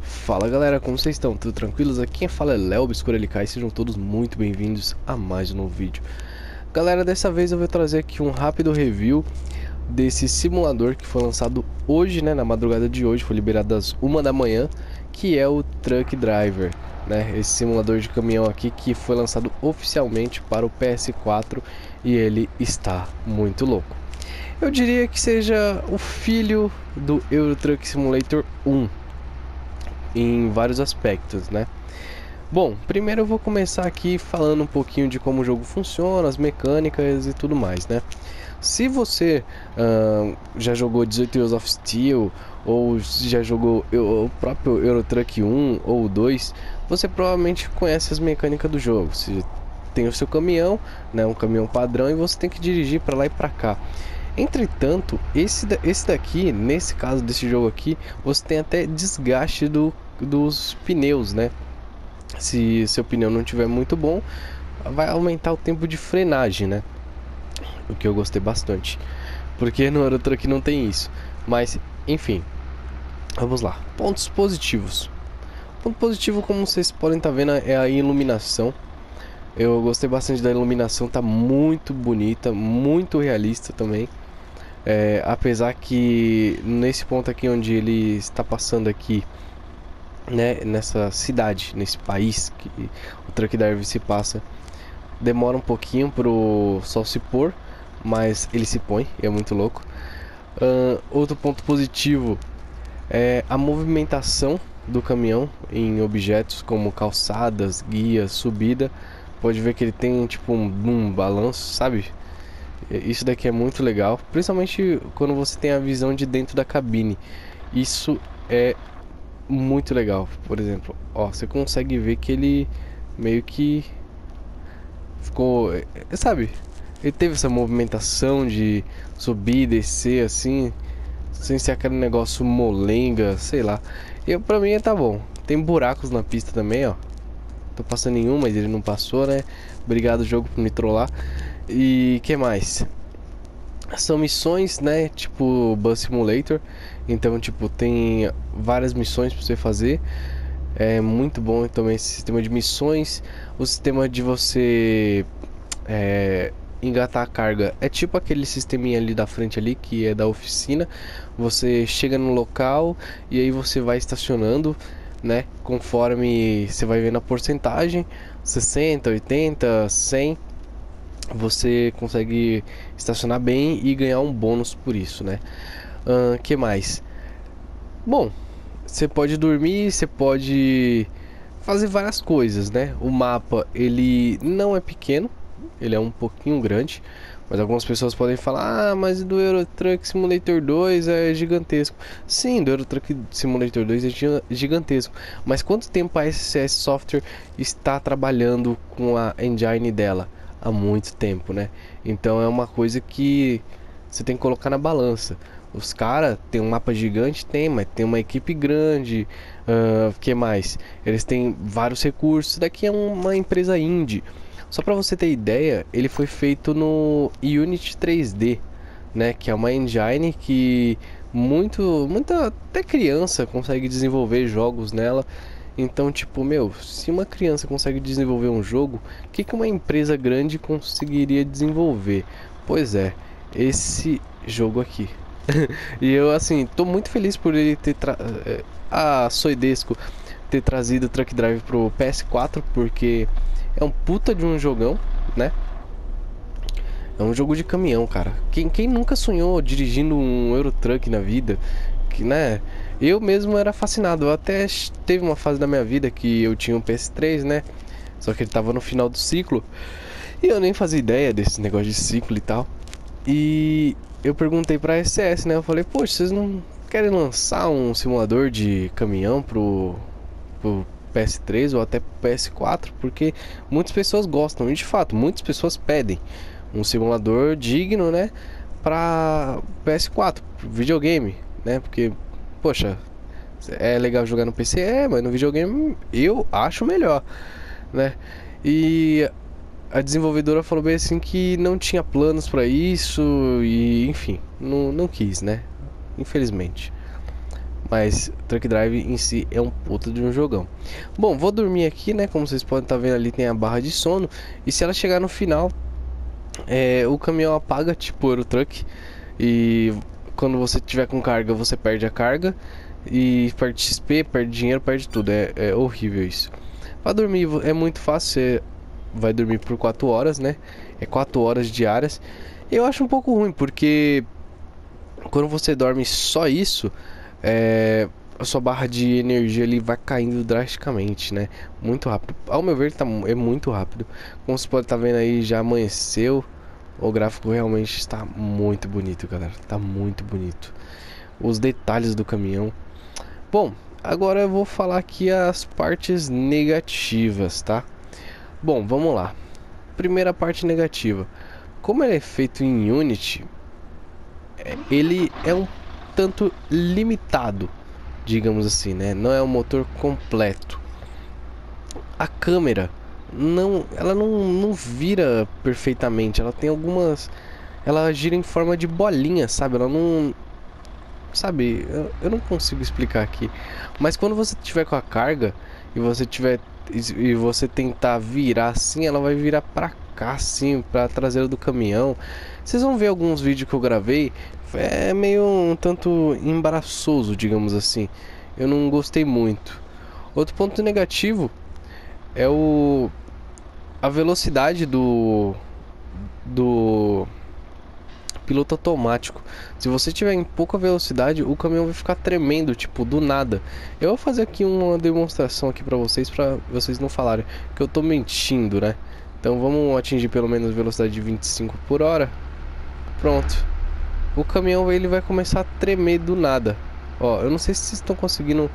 Fala galera, como vocês estão? Tudo tranquilos? Aqui quem fala é Léo Obscuro LK e sejam todos muito bem-vindos a mais um novo vídeo. Galera, dessa vez eu vou trazer aqui um rápido review desse simulador que foi lançado hoje, né, na madrugada de hoje, foi liberado às 1 da manhã, que é o Truck Driver, né, esse simulador de caminhão aqui que foi lançado oficialmente para o PS4 e ele está muito louco. Eu diria que seja o filho do Euro Truck Simulator 1 em vários aspectos, né? Bom, primeiro eu vou começar aqui falando um pouquinho de como o jogo funciona, as mecânicas e tudo mais, né? Se você já jogou 18 Years of Steel ou já jogou o próprio Euro Truck 1 ou 2, você provavelmente conhece as mecânicas do jogo. Você tem o seu caminhão, né, um caminhão padrão, e você tem que dirigir para lá e para cá. Entretanto, esse daqui, nesse caso desse jogo aqui, você tem até desgaste dos pneus, né? Se seu pneu não tiver muito bom, vai aumentar o tempo de frenagem, né? O que eu gostei bastante, porque no Euro Truck não tem isso. Mas, enfim, vamos lá. Pontos positivos. Ponto positivo, como vocês podem estar vendo, é a iluminação. Eu gostei bastante da iluminação, tá muito bonita, muito realista também. Apesar que nesse ponto aqui onde ele está passando aqui, né, nessa cidade, nesse país que o Truck Driver se passa, demora um pouquinho pro sol se pôr, mas ele se põe, e é muito louco. Outro ponto positivo é a movimentação do caminhão em objetos como calçadas, guias, subida. Pode ver que ele tem tipo um balanço, sabe? Isso daqui é muito legal, principalmente quando você tem a visão de dentro da cabine. Isso é muito legal. Por exemplo, ó, você consegue ver que ele meio que ficou, sabe? Ele teve essa movimentação de subir e descer assim, sem ser aquele negócio molenga, sei lá. Pra mim tá bom. Tem buracos na pista também, ó. Tô passando em um, mas ele não passou, né? Obrigado, jogo, por me trollar. E que mais? São missões, né? Tipo Bus Simulator. Então, tipo, tem várias missões pra você fazer. É muito bom também esse sistema de missões. O sistema de você engatar a carga é tipo aquele sisteminha ali da frente ali, que é da oficina. Você chega no local e aí você vai estacionando, né? Conforme você vai vendo a porcentagem, 60, 80, 100, você consegue estacionar bem e ganhar um bônus por isso, né? Que mais? Bom, você pode dormir, você pode fazer várias coisas, né? O mapa, ele não é pequeno, ele é um pouquinho grande, mas algumas pessoas podem falar: ah, mas do Euro Truck Simulator 2 é gigantesco. Sim, do Euro Truck Simulator 2 é gigantesco, mas quanto tempo a SCS Software está trabalhando com a engine dela? Há muito tempo, né? Então é uma coisa que você tem que colocar na balança. Os caras têm um mapa gigante, tem, mas tem uma equipe grande. Que mais? Eles têm vários recursos. Daqui é uma empresa indie. Só para você ter ideia, ele foi feito no Unity 3D, né? Que é uma engine que muita até criança consegue desenvolver jogos nela. Então, tipo, meu, se uma criança consegue desenvolver um jogo, o que uma empresa grande conseguiria desenvolver? Pois é, esse jogo aqui. E eu, assim, tô muito feliz por ele ter a Soidesco ter trazido o Truck Drive pro PS4, porque é um puta de um jogão, né? É um jogo de caminhão, cara. Quem nunca sonhou dirigindo um Euro Truck na vida? Que, né? Eu mesmo era fascinado. Eu até teve uma fase da minha vida que eu tinha um PS3, né? Só que ele tava no final do ciclo e eu nem fazia ideia desse negócio de ciclo e tal. E eu perguntei pra SCS, né? Eu falei: poxa, vocês não querem lançar um simulador de caminhão pro PS3 ou até pro PS4? Porque muitas pessoas gostam, e de fato, muitas pessoas pedem um simulador digno, né? Pra PS4, pro videogame, né? Porque, poxa, é legal jogar no PC, mas no videogame eu acho melhor, né? E a desenvolvedora falou bem assim que não tinha planos pra isso e, enfim, não quis, né? Infelizmente. Mas Truck Drive em si é um puta de um jogão. Bom, vou dormir aqui, né? Como vocês podem estar vendo ali, tem a barra de sono. E se ela chegar no final, o caminhão apaga, tipo Euro Truck. E quando você tiver com carga, você perde a carga. E perde XP, perde dinheiro, perde tudo. É horrível isso. Pra dormir é muito fácil. Você vai dormir por 4 horas, né? É 4 horas diárias. Eu acho um pouco ruim, porque quando você dorme só isso, a sua barra de energia ali vai caindo drasticamente, né? Muito rápido. Ao meu ver, é muito rápido. Como você pode estar vendo aí, já amanheceu. O gráfico realmente está muito bonito, galera. Tá muito bonito. Os detalhes do caminhão. Bom, agora eu vou falar aqui as partes negativas, tá? Bom, vamos lá. Primeira parte negativa. Como ele é feito em Unity, ele é um tanto limitado, digamos assim, né? Não é um motor completo. A câmera ela não vira perfeitamente. Ela tem algumas, ela gira em forma de bolinha, sabe? Ela não, sabe? Eu não consigo explicar aqui. Mas quando você tiver com a carga e você tentar virar assim, ela vai virar pra cá, assim, pra traseira do caminhão. Vocês vão ver alguns vídeos que eu gravei. É meio um tanto embaraçoso, digamos assim. Eu não gostei muito. Outro ponto negativo é a velocidade do piloto automático. Se você tiver em pouca velocidade, o caminhão vai ficar tremendo, tipo, do nada. Eu vou fazer aqui uma demonstração aqui pra vocês não falarem que eu tô mentindo, né? Então vamos atingir pelo menos velocidade de 25 por hora. Pronto. O caminhão ele vai começar a tremer do nada. Ó, eu não sei se vocês estão conseguindo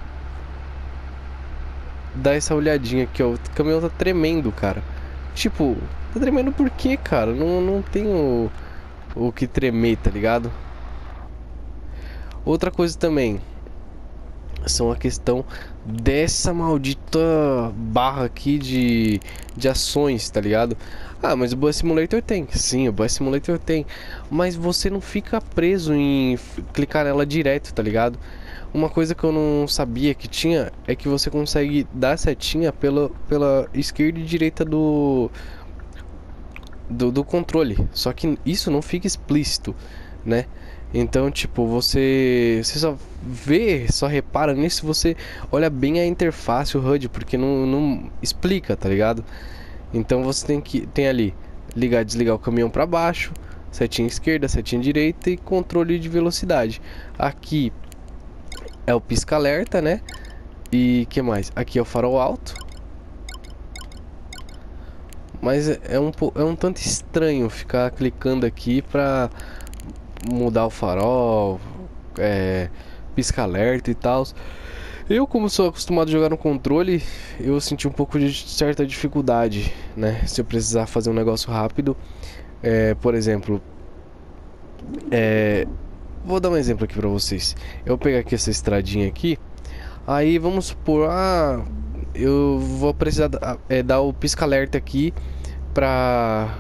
dar essa olhadinha aqui, ó. O caminhão tá tremendo, cara. Tipo, tá tremendo por quê, cara? Não tem o que tremer, tá ligado? Outra coisa também são a questão dessa maldita barra aqui de ações, tá ligado? Ah, mas o Bus Simulator tem. Sim, o Bus Simulator tem. Mas você não fica preso em clicar nela direto, tá ligado? Uma coisa que eu não sabia que tinha é que você consegue dar setinha pela esquerda e direita do controle. Só que isso não fica explícito, né? Então, tipo, você só repara nisso se você olha bem a interface, o HUD, porque não explica, tá ligado? Então você tem ali ligar e desligar o caminhão para baixo, setinha esquerda, setinha direita e controle de velocidade. Aqui é o pisca-alerta, né? E que mais? Aqui é o farol alto. Mas é um tanto estranho ficar clicando aqui pra mudar o farol, pisca-alerta e tal. Eu, como sou acostumado a jogar no controle, eu senti um pouco de certa dificuldade, né? Se eu precisar fazer um negócio rápido, por exemplo, vou dar um exemplo aqui pra vocês. Eu vou pegar aqui essa estradinha aqui, aí vamos supor, eu vou precisar dar o pisca-alerta aqui pra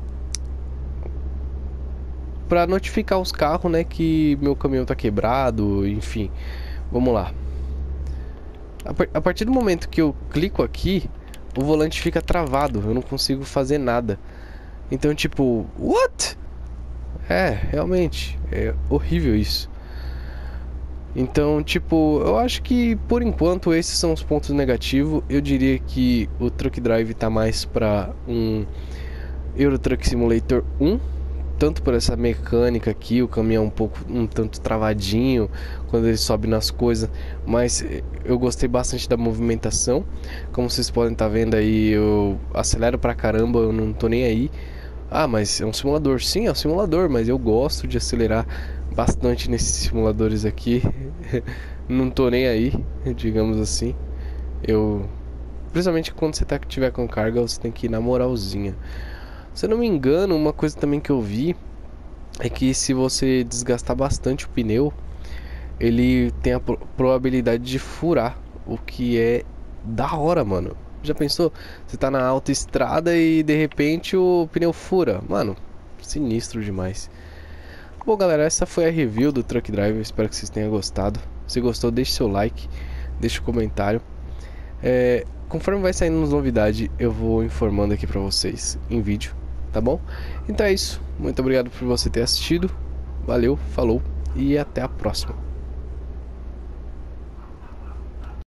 notificar os carros, né, que meu caminhão tá quebrado, enfim. Vamos lá. A partir do momento que eu clico aqui, o volante fica travado, eu não consigo fazer nada. Então, tipo, what? Realmente, é horrível isso. Então, tipo, eu acho que por enquanto esses são os pontos negativos. Eu diria que o Truck Drive tá mais pra um Euro Truck Simulator 1. Tanto por essa mecânica aqui, o caminhão um tanto travadinho quando ele sobe nas coisas, mas eu gostei bastante da movimentação. Como vocês podem estar vendo aí, eu acelero pra caramba, eu não tô nem aí. Ah, mas é um simulador. Sim, é um simulador, mas eu gosto de acelerar bastante nesses simuladores aqui. Não tô nem aí, digamos assim. Principalmente quando você tiver com carga, você tem que ir na moralzinha. Se eu não me engano, uma coisa também que eu vi é que se você desgastar bastante o pneu, ele tem a probabilidade de furar, o que é da hora, mano. Já pensou? Você tá na autoestrada e de repente o pneu fura. Mano, sinistro demais. Bom, galera, essa foi a review do Truck Driver. Espero que vocês tenham gostado. Se gostou, deixe seu like, deixe um comentário. Conforme vai saindo novidade, eu vou informando aqui pra vocês em vídeo, tá bom? Então é isso, muito obrigado por você ter assistido. Valeu, falou e até a próxima.